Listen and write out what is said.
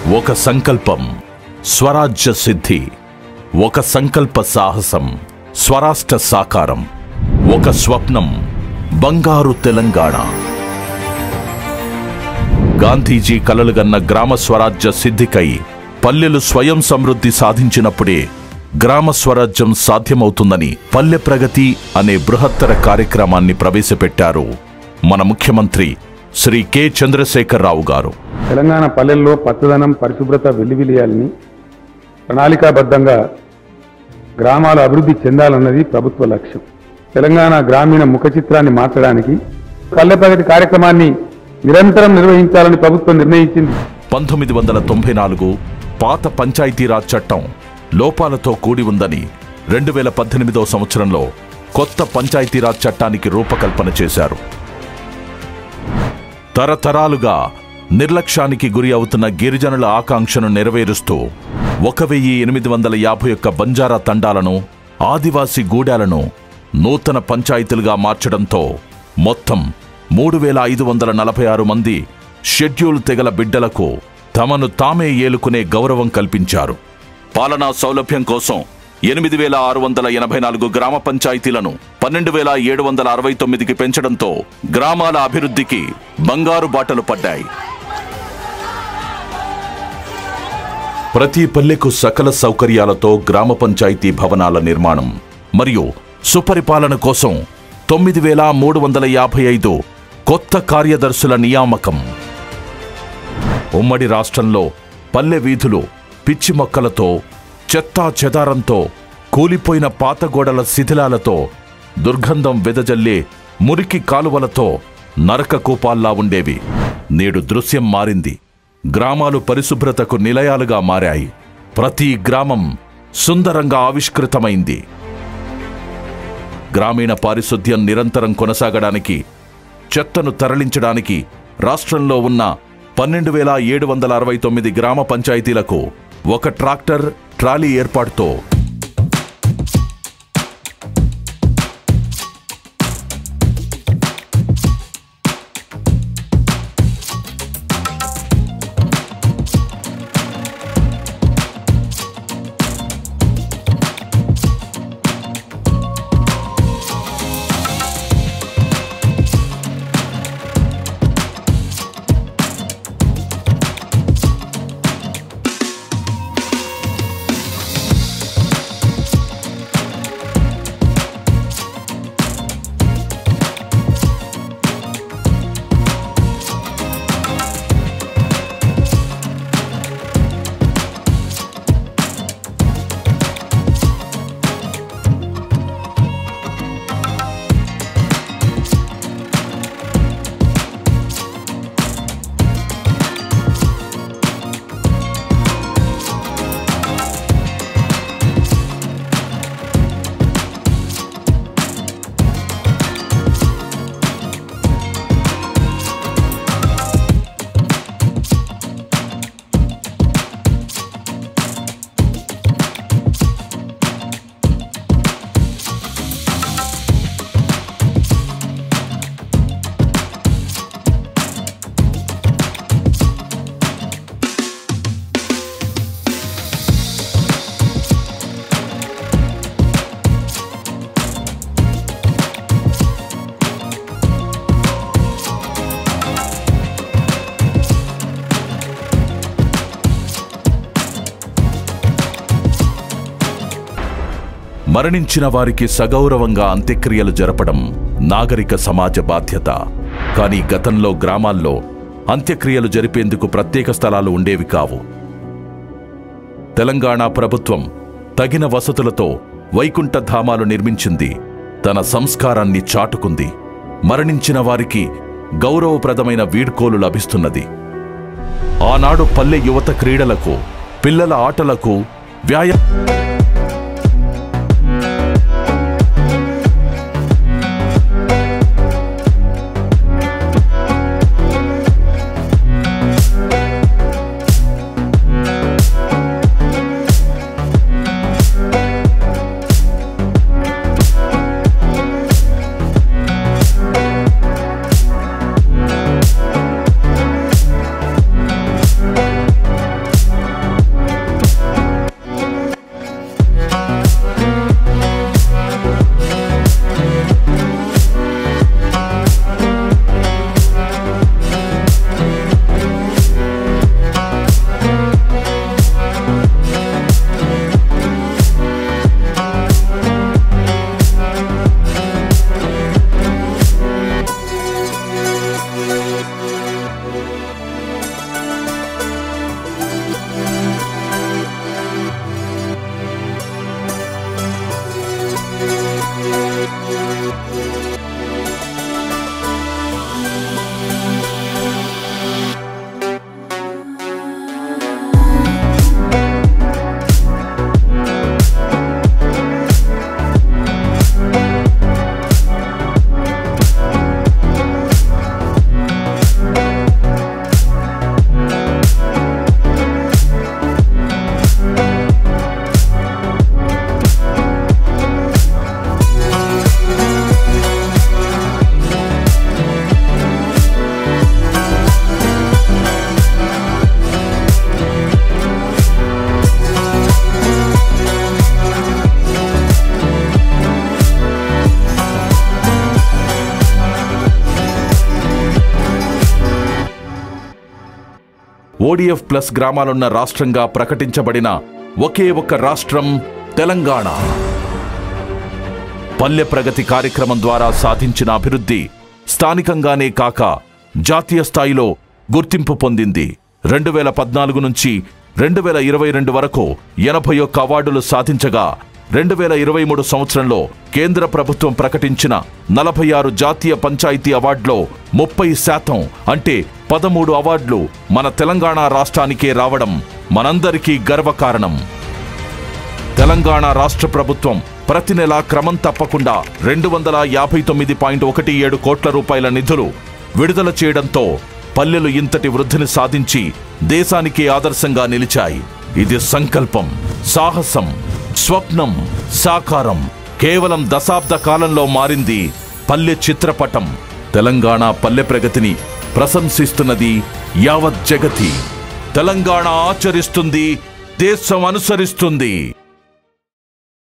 ఒక సంకల్పం స్వరాజ్య సిద్ధి, ఒక సంకల్ప సాహసం స్వరాష్ట్ర సాకారం, ఒక స్వప్నం బంగారు తెలంగాణ. గాంధీజీ కలలుగన్న గ్రామ స్వరాజ్య సిద్ధికై పల్లెలు స్వయం సమృద్ధి సాధించినప్పుడే గ్రామ స్వరాజ్యం సాధ్యమవుతుందని పల్లె ప్రగతి అనే బృహత్తర కార్యక్రమాన్ని ప్రవేశపెట్టారు మన ముఖ్యమంత్రి శ్రీ కె చంద్రశేఖరరావు గారు. తెలంగాణ పల్లెల్లో పచ్చదనం, పరిశుభ్రత వెల్లివిలియాలని ప్రణాళికాబద్ధంగా గ్రామాలు అభివృద్ధి చెందాలన్నది ప్రభుత్వ లక్ష్యం. తెలంగాణ గ్రామీణ ముఖ చిత్రాన్ని మార్చడానికి పల్లె ప్రగతి కార్యక్రమాన్ని నిరంతరం నిర్వహించాలని ప్రభుత్వం నిర్ణయించింది. 1994 పాత పంచాయతీరాజ్ చట్టం లోపాలతో కూడి ఉందని 2018వ సంవత్సరంలో కొత్త పంచాయతీరాజ్ చట్టానికి రూపకల్పన చేశారు. తరతరాలుగా నిర్లక్ష్యానికి గురి అవుతున్న గిరిజనుల ఆకాంక్షను నెరవేరుస్తూ 1851 బంజారా తండాలను, ఆదివాసీ గూడాలను నూతన పంచాయతీలుగా మార్చడంతో మొత్తం 3546 మంది షెడ్యూల్ తెగల బిడ్డలకు తమను తామే ఏలుకునే గౌరవం కల్పించారు. పాలనా సౌలభ్యం కోసం 8684 గ్రామ పంచాయతీలను 12769కి పెంచడంతో గ్రామాల అభివృద్ధికి బంగారు బాటలు పడ్డాయి. ప్రతి పల్లెకు సకల సౌకర్యాలతో గ్రామ పంచాయతీ భవనాల నిర్మాణం మరియు సుపరిపాలన కోసం 9355 కొత్త కార్యదర్శుల నియామకం. ఉమ్మడి రాష్ట్రంలో పల్లె వీధులు పిచ్చి మొక్కలతో, చెత్తా చెదారంతో, కూలిపోయిన పాత గోడల శిథిలాలతో, దుర్గంధం వెదజల్లే మురికి కాలువలతో నరక కూపాల్లా ఉండేవి. నేడు దృశ్యం మారింది. గ్రామాలు పరిశుభ్రతకు నిలయాలుగా మారాయి. ప్రతి గ్రామం సుందరంగా ఆవిష్కృతమైంది. గ్రామీణ పారిశుద్ధ్యం నిరంతరం కొనసాగడానికి, చెత్తను తరలించడానికి రాష్ట్రంలో ఉన్న 12769 గ్రామ పంచాయతీలకు ఒక ట్రాక్టర్, ట్రాలీ ఏర్పాటుతో మరణించిన వారికి సగౌరవంగా అంత్యక్రియలు జరపడం నాగరిక సమాజ బాధ్యత. కానీ గతంలో గ్రామాల్లో అంత్యక్రియలు జరిపేందుకు ప్రత్యేక స్థలాలు ఉండేవి కావు. తెలంగాణ ప్రభుత్వం తగిన వసతులతో వైకుంఠ ధామాలు నిర్మించింది. తన సంస్కారాన్ని చాటుకుంది. మరణించిన వారికి గౌరవప్రదమైన వీడ్కోలు లభిస్తున్నది. ఆనాడు పల్లె యువత క్రీడలకు, పిల్లల ఆటలకు ODF ప్లస్ గ్రామాలున్న రాష్ట్రంగా ప్రకటించబడిన ఒకే ఒక్క రాష్ట్రం తెలంగాణ. పల్లె ప్రగతి కార్యక్రమం ద్వారా సాధించిన అభివృద్ధి స్థానికంగానే కాక జాతీయ స్థాయిలో గుర్తింపు పొందింది. 2014 నుంచి 2022 వరకు 81 అవార్డులు సాధించగా 2023 సంవత్సరంలో కేంద్ర ప్రభుత్వం ప్రకటించిన 46 జాతీయ పంచాయతీ అవార్డులో 30% అంటే 13 అవార్డులు మన తెలంగాణ రాష్ట్రానికే రావడం మనందరికీ గర్వకారణం. తెలంగాణ రాష్ట్ర ప్రభుత్వం ప్రతి నెల క్రమం తప్పకుండా 259.17 కోట్ల రూపాయల నిధులు విడుదల చేయడంతో పల్లెలు ఇంతటి వృద్ధిని సాధించి దేశానికి ఆదర్శంగా నిలిచాయి. ఇది సంకల్పం, సాహసం, స్వప్నం సాకారం. కేవలం దశాబ్ద కాలంలో మారింది పల్లె చిత్రపటం. తెలంగాణ పల్లె ప్రగతిని ప్రశంసిస్తున్నది యావత్ జగతి. తెలంగాణ ఆచరిస్తుంది, దేశం అనుసరిస్తుంది.